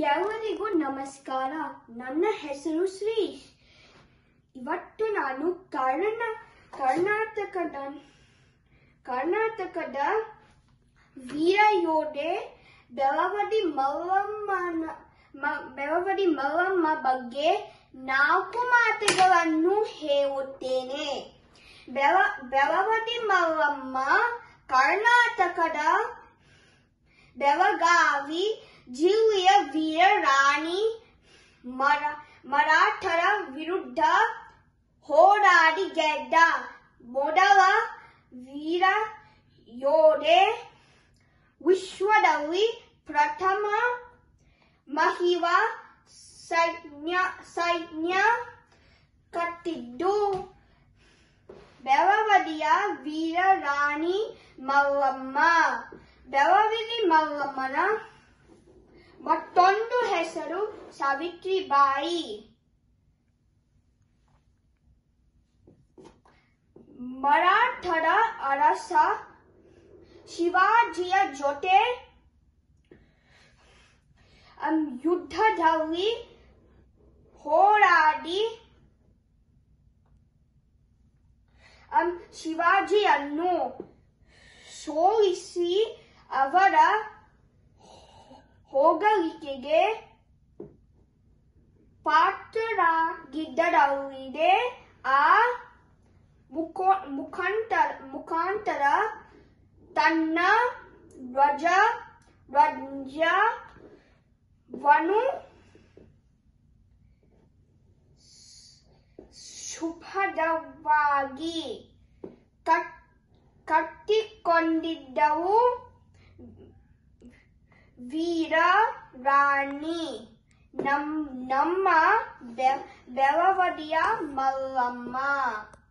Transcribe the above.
ಎಲ್ಲರಿಗೂ ನಮಸ್ಕಾರ. ನನ್ನ ಹೆಸರು ಶ್ರೀಶ್. ಇವತ್ತು ನಾನು ಕರ್ನಾಟಕದ ವೀರ ಯೋಧೆ ಬೆಳವಡಿ ಮಲ್ಲಮ್ಮ ಬಗ್ಗೆ 4 ಮಾತುಗಳನ್ನು ಹೇಳುತ್ತೇನೆ. ಬೆಳವಡಿ ಮಲ್ಲಮ್ಮ ಕರ್ನಾಟಕದ ಬೆಳಗಾವಿ ಜಿಲ್ಲೆಯ ವೀರ ರಾಣಿ. ಮರಾಠರ ವಿರುದ್ಧ ಹೋರಾಡಿ ಗೆದ್ದ ಮೊದಲ ವೀರ ಯೋಧೆ. ವಿಶ್ವದಲ್ಲಿ ಪ್ರಥಮ ಮಹಿಳಾ ಸೈನ್ಯ ಕಟ್ಟಿದ್ದು ಬೆಳವಡಿಯ ವೀರ ರಾಣಿ ಮಲ್ಲಮ್ಮ. ಬೆಳವಡಿ ಮಲ್ಲಮ್ಮನ ಮತ್ತೊಂದು ಹೆಸರು ಸಾವಿತ್ರಿಬಾಯಿ. ಮರಾಠರ ಅರಸ ಶಿವಾಜಿಯ ಜೊತೆ ಯುದ್ಧದಲ್ಲಿ ಹೋರಾಡಿ ಶಿವಾಜಿಯನ್ನು ಸೋಲಿಸಿ ಅವರ ಹೊಗಳಿಕೆಗೆ ಪಾತ್ರರಾಗಿದ್ದರಲ್ಲದೆ ಆ ಮುಖಾಂತರ ತನ್ನ ಧ್ವಜವನ್ನು ಶುಭ್ರವಾಗಿ ಕಟ್ಟಿಕೊಂಡಿದ್ದವು ವೀರ ರಾಣಿ ನಮ್ಮ ಬೆಳವಡಿಯ ಮಲ್ಲಮ್ಮ.